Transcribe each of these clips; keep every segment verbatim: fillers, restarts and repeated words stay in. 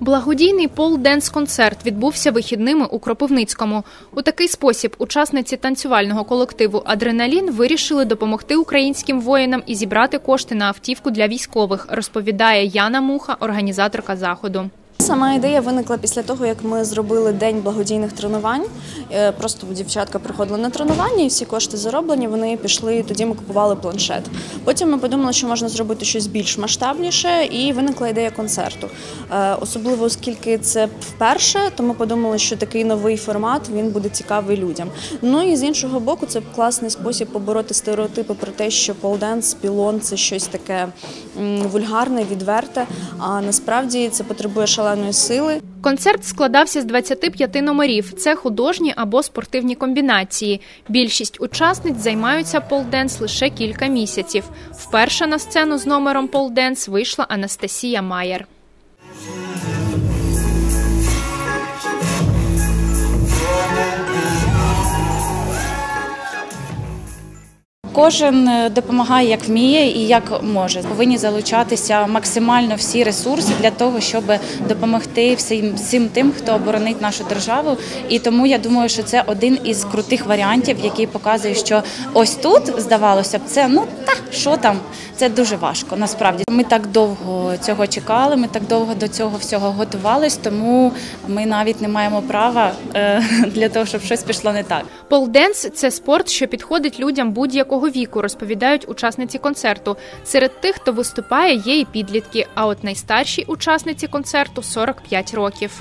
Благодійний пол-денс-концерт відбувся вихідними у Кропивницькому. У такий спосіб учасниці танцювального колективу «Адреналін» вирішили допомогти українським воїнам і зібрати кошти на автівку для військових, розповідає Яна Муха, організаторка заходу. Сама ідея виникла після того, як ми зробили день благодійних тренувань. Просто дівчатка приходили на тренування і всі кошти зароблені, вони пішли, тоді ми купували планшет. Потім ми подумали, що можна зробити щось більш масштабніше, і виникла ідея концерту. Особливо, оскільки це вперше, то ми подумали, що такий новий формат, він буде цікавий людям. Ну і з іншого боку, це класний спосіб побороти стереотипи про те, що полденс, пілон – це щось таке вульгарне, відверте, а насправді це потребує шаленої сили. Концерт складався з двадцяти п'яти номерів. Це художні або спортивні комбінації. Більшість учасниць займаються полденс лише кілька місяців. Вперше на сцену з номером полденс вийшла Анастасія Маєр. Кожен допомагає, як вміє і як може. Повинні залучатися максимально всі ресурси для того, щоб допомогти всім, всім тим, хто боронить нашу державу. І тому я думаю, що це один із крутих варіантів, який показує, що ось тут, здавалося б, це, ну, та, що там, це дуже важко, насправді. Ми так довго цього чекали, ми так довго до цього всього готувались, тому ми навіть не маємо права е, для того, щоб щось пішло не так. Полденс – це спорт, що підходить людям будь-якого віку, розповідають учасниці концерту. Серед тих, хто виступає, є і підлітки, а от найстаршій учасниці концерту – сорок п'ять років.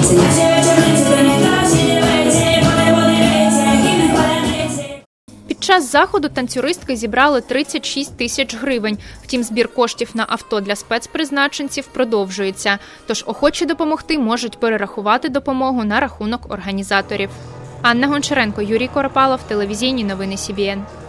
Під час заходу танцюристки зібрали тридцять шість тисяч гривень. Втім, збір коштів на авто для спецпризначенців продовжується. Тож охочі допомогти можуть перерахувати допомогу на рахунок організаторів. Анна Гончаренко, Юрій Коропалов, телевізійні новини Сі Бі Ен.